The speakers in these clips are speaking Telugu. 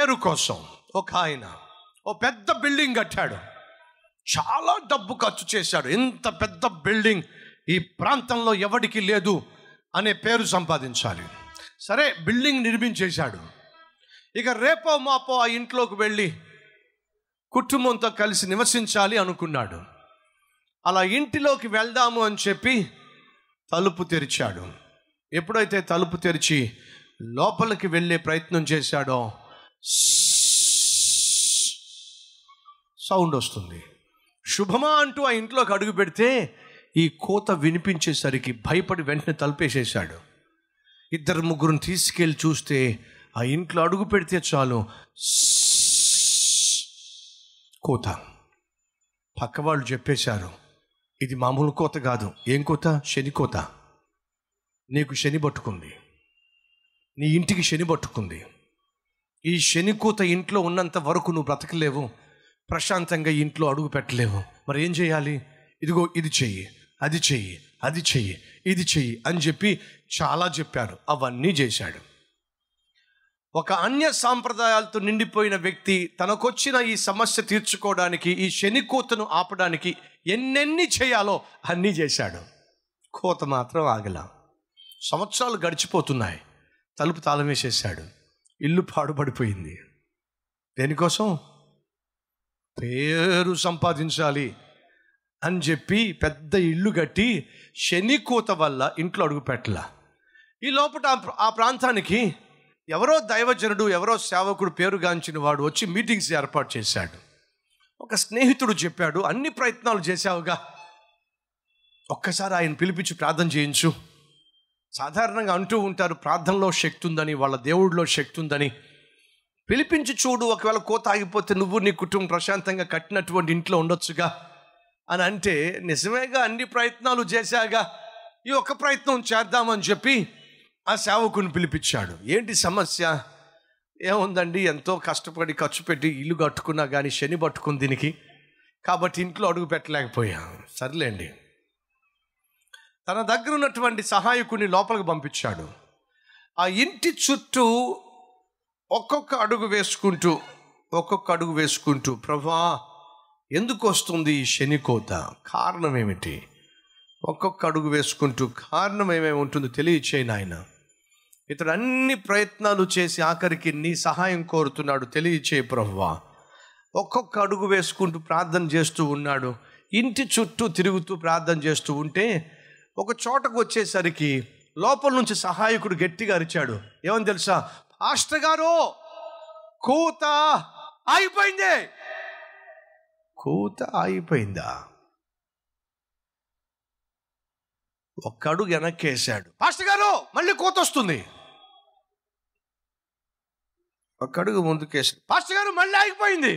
పేరు కోసం ఒక ఆయన ఓ పెద్ద బిల్డింగ్ కట్టాడు. చాలా డబ్బు ఖర్చు చేశాడు. ఇంత పెద్ద బిల్డింగ్ ఈ ప్రాంతంలో ఎవడికి లేదు అనే పేరు సంపాదించాలి. సరే, బిల్డింగ్ నిర్మించేశాడు. ఇక రేపో మాపో ఆ ఇంట్లోకి వెళ్ళి కుటుంబంతో కలిసి నివసించాలి అనుకున్నాడు. అలా ఇంటిలోకి వెళ్దాము అని చెప్పి తలుపు తెరిచాడు. ఎప్పుడైతే తలుపు తెరిచి లోపలికి వెళ్ళే ప్రయత్నం చేశాడో సౌండ్ వస్తుంది. శుభమా అంటూ ఆ ఇంట్లోకి అడుగు పెడితే ఈ కోత వినిపించేసరికి భయపడి వెంటనే తలుపేసేశాడు. 2-3 తీసుకెళ్ళి చూస్తే ఆ ఇంట్లో అడుగు పెడితే చాలు కోత. పక్క వాళ్ళు చెప్పేశారు, ఇది మామూలు కోత కాదు. ఏం కోత? శని కోత. నీకు శని పట్టుకుంది, నీ ఇంటికి శని పట్టుకుంది. ఈ శని కోత ఇంట్లో ఉన్నంత వరకు నువ్వు బ్రతకలేవు, ప్రశాంతంగా ఇంట్లో అడుగు పెట్టలేవు. మరి ఏం చేయాలి? ఇదిగో ఇది చెయ్యి, అది చెయ్యి, అది చెయ్యి, ఇది చెయ్యి అని చెప్పి చాలా చెప్పారు. అవన్నీ చేశాడు. ఒక అన్య సాంప్రదాయాలతో నిండిపోయిన వ్యక్తి తనకొచ్చిన ఈ సమస్య తీర్చుకోవడానికి, ఈ శని కోతను ఆపడానికి ఎన్నెన్ని చేయాలో అన్నీ చేశాడు. కోత మాత్రం ఆగల. సంవత్సరాలు గడిచిపోతున్నాయి. తలుపు తాళం వేసేశాడు. ఇల్లు పాడుపడిపోయింది. దేనికోసం? పేరు సంపాదించాలి అని చెప్పి పెద్ద ఇల్లు కట్టి శని కోత వల్ల ఇంట్లో అడుగు పెట్టలా. ఈ లోపల ఆ ప్రాంతానికి ఎవరో దైవజనుడు, ఎవరో సేవకుడు, పేరుగాంచిన వాడు వచ్చి మీటింగ్స్ ఏర్పాటు చేశాడు. ఒక స్నేహితుడు చెప్పాడు, అన్ని ప్రయత్నాలు చేశావుగా, ఒక్కసారి ఆయన పిలిపించి ప్రార్థన చేయించు. సాధారణంగా అంటూ ఉంటారు, ప్రార్థనలో శక్తి ఉందని, వాళ్ళ దేవుడిలో శక్తి ఉందని. పిలిపించి చూడు, ఒకవేళ కోత ఆగిపోతే నువ్వు నీ కుటుంబం ప్రశాంతంగా కట్టినటువంటి ఇంట్లో ఉండొచ్చుగా అని అంటే, నిజమేగా, అన్ని ప్రయత్నాలు చేశాగా, ఈ ఒక్క ప్రయత్నం చేద్దామని చెప్పి ఆ సేవకుని పిలిపించాడు. ఏంటి సమస్య? ఏముందండి, ఎంతో కష్టపడి ఖర్చు పెట్టి ఇల్లు కట్టుకున్నా కానీ శని పట్టుకుంది దీనికి, కాబట్టి ఇంట్లో అడుగు పెట్టలేకపోయా. సర్లేండి. తన దగ్గర ఉన్నటువంటి సహాయకుని లోపలికి పంపించాడు. ఆ ఇంటి చుట్టూ ఒక్కొక్క అడుగు వేసుకుంటూ ప్రభువా, ఎందుకు వస్తుంది ఈ శని కోత? కారణం ఏమిటి? ఒక్కొక్క అడుగు వేసుకుంటూ కారణం ఏమేమి ఉంటుందో తెలియచేయి నాయన. ఇతడు అన్ని ప్రయత్నాలు చేసి ఆఖరికి నీ సహాయం కోరుతున్నాడు, తెలియచేయి ప్రభువా. ఒక్కొక్క అడుగు వేసుకుంటూ ప్రార్థన చేస్తూ ఉన్నాడు. ఇంటి చుట్టూ తిరుగుతూ ప్రార్థన చేస్తూ ఉంటే ఒక చోటకు వచ్చేసరికి లోపల నుంచి సహాయకుడు గట్టిగా అరిచాడు. ఏమని తెలుసా? పాస్టర్ గారు, కోత ఆగిపోయింది. కోత ఆగిపోయిందా? ఒక్క అడుగు వెనక్కేసాడు. పాస్టర్ గారు, మళ్ళీ కోత వస్తుంది. ఒక్క అడుగు ముందుకేసాడు. పాస్టర్ గారు, మళ్ళీ ఆగిపోయింది.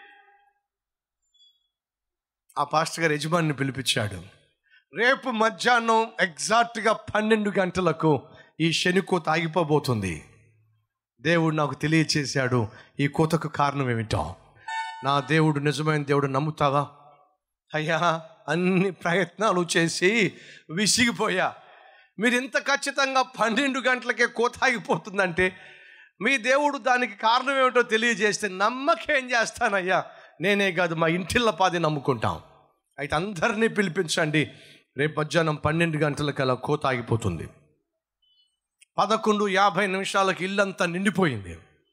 ఆ పాస్టర్ గారు యజమానిని పిలిపించాడు. రేపు మధ్యాహ్నం ఎగ్జాక్ట్గా 12 గంటలకు ఈ శని కోత ఆగిపోబోతుంది. దేవుడు నాకు తెలియచేశాడు ఈ కోతకు కారణం ఏమిటో. నా దేవుడు నిజమైన దేవుడు, నమ్ముతావా? అయ్యా, అన్ని ప్రయత్నాలు చేసి విసిగిపోయా. మీరు ఇంత ఖచ్చితంగా 12 గంటలకే కోత ఆగిపోతుందంటే మీ దేవుడు దానికి కారణం ఏమిటో తెలియజేస్తే నమ్మకేం చేస్తానయ్యా. నేనే కాదు, మా ఇంటిళ్ళ పాది నమ్ముకుంటాం. అయితే అందరినీ పిలిపించండి, రేపు మధ్యాహ్నం 12 గంటలకల్లా కోత ఆగిపోతుంది. 11:50 ఇల్లంతా నిండిపోయింది.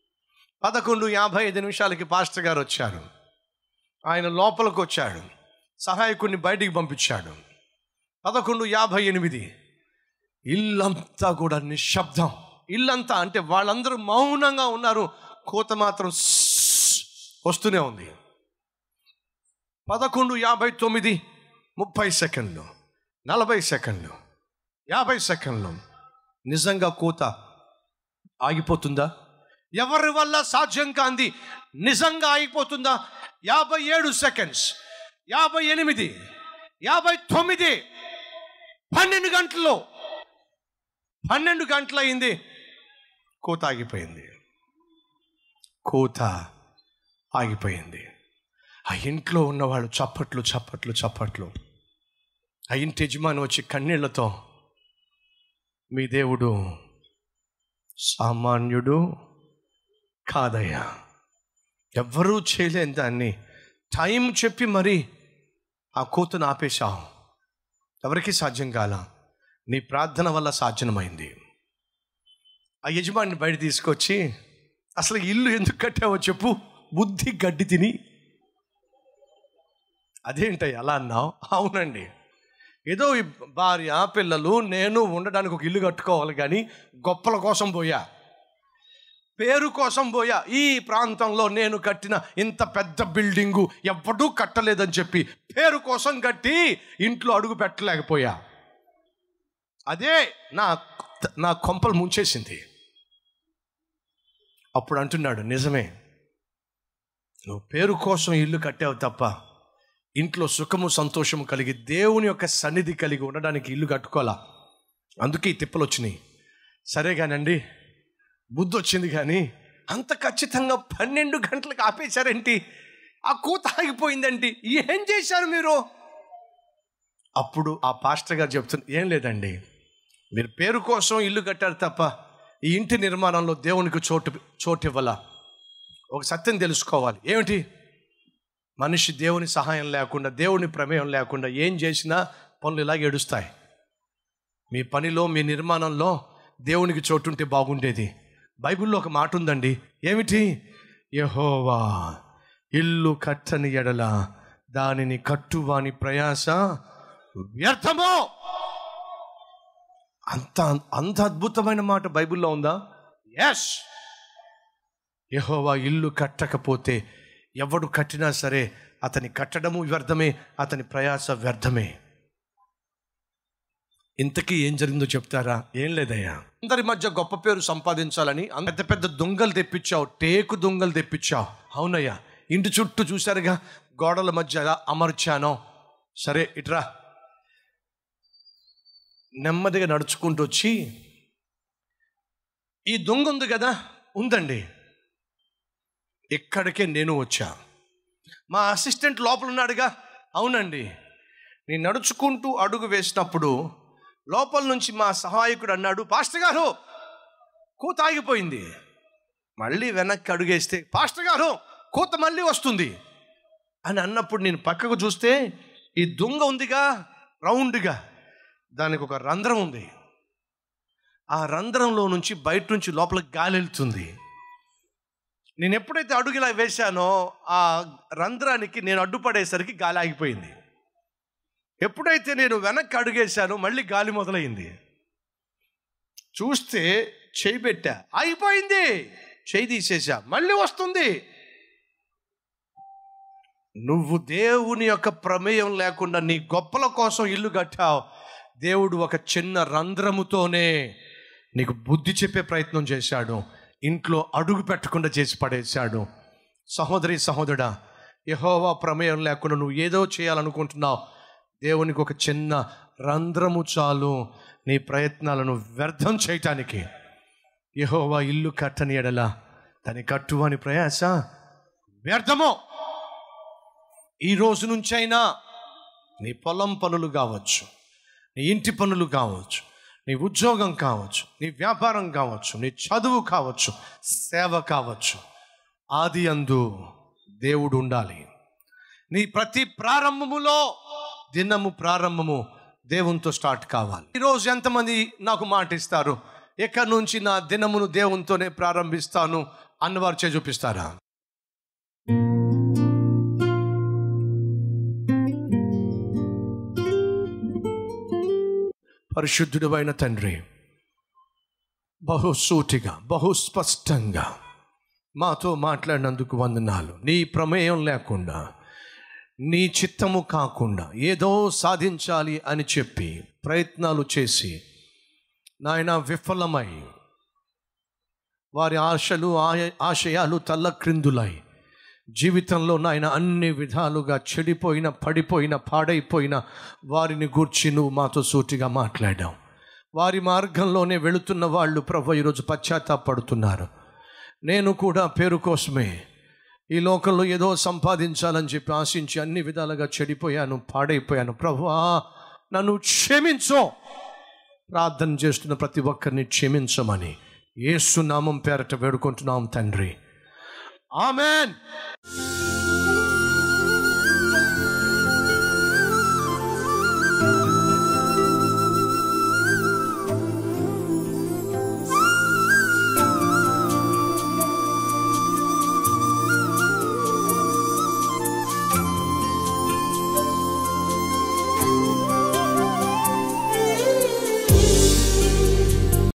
11:55 పాస్టర్ గారు వచ్చారు. ఆయన లోపలికి వచ్చాడు, సహాయకుడిని బయటికి పంపించాడు. 11:58 ఇల్లంతా కూడా నిశ్శబ్దం. ఇల్లంతా అంటే వాళ్ళందరూ మౌనంగా ఉన్నారు. కోత మాత్రం వస్తూనే ఉంది. 11:59 30 సెకండ్లు, 40 సెకండ్లు, 50 సెకండ్లు. నిజంగా కోత ఆగిపోతుందా? ఎవరి వల్ల సాధ్యం కాంది నిజంగా ఆగిపోతుందా? 57 సెకండ్స్, 58, 59, 12 గంటల్లో 12 గంటలు అయింది. కోత ఆగిపోయింది. కోత ఆగిపోయింది. ఆ ఇంట్లో ఉన్నవాళ్ళు చప్పట్లు. ఆ ఇంటి యజమాని వచ్చి కన్నీళ్లతో, మీ దేవుడు సామాన్యుడు కాదయ్యా, ఎవ్వరూ చేయలేని దాన్ని టైం చెప్పి మరి ఆ కూతును ఆపేశావు. ఎవరికి సాధ్యం కాల, నీ ప్రార్థన వల్ల సాధ్యమైంది. ఆ యజమాని బయట తీసుకొచ్చి, అసలు ఇల్లు ఎందుకు కట్టావో చెప్పు, బుద్ధి గడ్డి తిని. అదేంటయ్య అలా అన్నావు? అవునండి, ఏదో ఈ భార్య పిల్లలు నేను ఉండడానికి ఒక ఇల్లు కట్టుకోవాలి, కానీ గొప్పల కోసం పోయా, పేరు కోసం పోయా. ఈ ప్రాంతంలో నేను కట్టిన ఇంత పెద్ద బిల్డింగు ఎవ్వడూ కట్టలేదని చెప్పి పేరు కోసం కట్టి ఇంట్లో అడుగు పెట్టలేకపోయా. అదే నా కొంపలు ముంచేసింది. అప్పుడు అంటున్నాడు, నిజమే, నువ్వు పేరు కోసం ఇల్లు కట్టావు తప్ప ఇంట్లో సుఖము సంతోషము కలిగి దేవుని యొక్క సన్నిధి కలిగి ఉండడానికి ఇల్లు కట్టుకోవాలా. అందుకే ఈ తిప్పలు వచ్చినాయి. సరే కానండి, బుద్ధి వచ్చింది, కానీ అంత ఖచ్చితంగా 12 గంటలకు ఆపేశారేంటి? ఆ కూత ఆగిపోయిందండి, ఏం చేశారు మీరు? అప్పుడు ఆ పాస్టర్ గారు చెప్తున్నారు, ఏం లేదండి, మీరు పేరు కోసం ఇల్లు కట్టారు తప్ప ఈ ఇంటి నిర్మాణంలో దేవునికి చోటు ఇవ్వాలా. ఒక సత్యం తెలుసుకోవాలి. ఏమిటి? మనిషి దేవుని సహాయం లేకుండా, దేవుని ప్రమేయం లేకుండా ఏం చేసినా పనులు ఇలాగ ఏడుస్తాయి. మీ పనిలో, మీ నిర్మాణంలో దేవునికి చోటు ఉంటే బాగుండేది. బైబిల్లో ఒక మాట ఉందండి, ఏమిటి? యెహోవా ఇల్లు కట్టని ఎడల దానిని కట్టువాని ప్రయాస వ్యర్థమో. అంత అద్భుతమైన మాట బైబిల్లో ఉందా? ఎస్. యెహోవా ఇల్లు కట్టకపోతే ఎవడు కట్టినా సరే అతని కట్టడము వ్యర్థమే, అతని ప్రయాస వ్యర్థమే. ఇంతకీ ఏం జరిగిందో చెప్తారా? ఏం లేదయ్యా, అందరి మధ్య గొప్ప పేరు సంపాదించాలని పెద్ద పెద్ద దొంగలు తెప్పించావు, టేకు దొంగలు తెప్పించావు. అవునయ్యా, ఇంటి చుట్టూ చూశారుగా, గోడల మధ్య ఎలా అమర్చానో. సరే ఇట్రా, నెమ్మదిగా నడుచుకుంటూ వచ్చి, ఈ దొంగ ఉంది కదా, ఉందండి, ఇక్కడికే నేను వచ్చా. మా అసిస్టెంట్ లోపల ఉన్నాడుగా, అవునండి. నేను నడుచుకుంటూ అడుగు వేసినప్పుడు లోపల నుంచి మా సహాయకుడు అన్నాడు, పాస్టర్ గారు కూత ఆగిపోయింది. మళ్ళీ వెనక్కి అడుగేస్తే, పాస్టర్ గారు కూత మళ్ళీ వస్తుంది అని అన్నప్పుడు నేను పక్కకు చూస్తే ఈ దొంగ ఉందిగా రౌండ్గా, దానికి ఒక రంధ్రం ఉంది. ఆ రంధ్రంలో నుంచి బయట నుంచి లోపలికి గాలి వెళ్తుంది. నేను ఎప్పుడైతే అడుగు ఇలా వేశానో ఆ రంధ్రానికి నేను అడ్డుపడేసరికి గాలి ఆగిపోయింది. ఎప్పుడైతే నేను వెనక్కి అడుగేశానో మళ్ళీ గాలి మొదలైంది. చూస్తే చేయి పెట్టా, ఆగిపోయింది. చేయి తీసేసా, మళ్ళీ వస్తుంది. నువ్వు దేవుని యొక్క ప్రమేయం లేకుండా నీ గొప్పల కోసం ఇల్లు కట్టావు. దేవుడు ఒక చిన్న రంధ్రముతోనే నీకు బుద్ధి చెప్పే ప్రయత్నం చేశాడు. ఇంట్లో అడుగు పెట్టకుండా చేసి పడేశాడు. సహోదరి సహోదరుడా, యెహోవా ప్రమేయం లేకుండా నువ్వు ఏదో చేయాలనుకుంటున్నావు. దేవునికి ఒక చిన్న రంధ్రము చాలు నీ ప్రయత్నాలను వ్యర్థం చేయటానికి. యెహోవా ఇల్లు కట్టని ఎడల దాని కట్టువాని ప్రయాస వ్యర్థమో. ఈ రోజు నుంచైనా నీ పొలం పనులు కావచ్చు, నీ ఇంటి పనులు కావచ్చు, నీ ఉద్యోగం కావచ్చు, నీ వ్యాపారం కావచ్చు, నీ చదువు కావచ్చు, సేవ కావచ్చు, ఆది యందు దేవుడు ఉండాలి. నీ ప్రతి ప్రారంభములో దినము ప్రారంభము దేవునితో స్టార్ట్ కావాలి. ఈరోజు ఎంతమంది నాకు మాట ఇస్తారు, ఎక్కడి నుంచి నా దినమును దేవునితోనే ప్రారంభిస్తాను అన్నవారు చే చూపిస్తారా? పరిశుద్ధుడైన తండ్రి, బహుసూటిగా బహుస్పష్టంగా మాతో మాట్లాడినందుకు వందనాలు. నీ ప్రమేయం లేకుండా, నీ చిత్తము కాకుండా ఏదో సాధించాలి అని చెప్పి ప్రయత్నాలు చేసి నాయన విఫలమై వారి ఆశలు ఆశయాలు తల్లక్రిందులై జీవితంలో నాయన అన్ని విధాలుగా చెడిపోయిన, పడిపోయిన, పాడైపోయిన వారిని గూర్చి నువ్వు మాతో సూటిగా మాట్లాడావు. వారి మార్గంలోనే వెళుతున్న వాళ్ళు ప్రభు ఈరోజు పశ్చాత్తాపడుతున్నారు. నేను కూడా పేరు కోసమే ఈ లోకంలో ఏదో సంపాదించాలని చెప్పి ఆశించి అన్ని విధాలుగా చెడిపోయాను, పాడైపోయాను. ప్రభువా నన్ను క్షమించు. ప్రార్థన చేస్తున్న ప్రతి ఒక్కరిని క్షమించమని యేసు నామం పేరట వేడుకుంటున్నాం తండ్రి, ఆమెన్.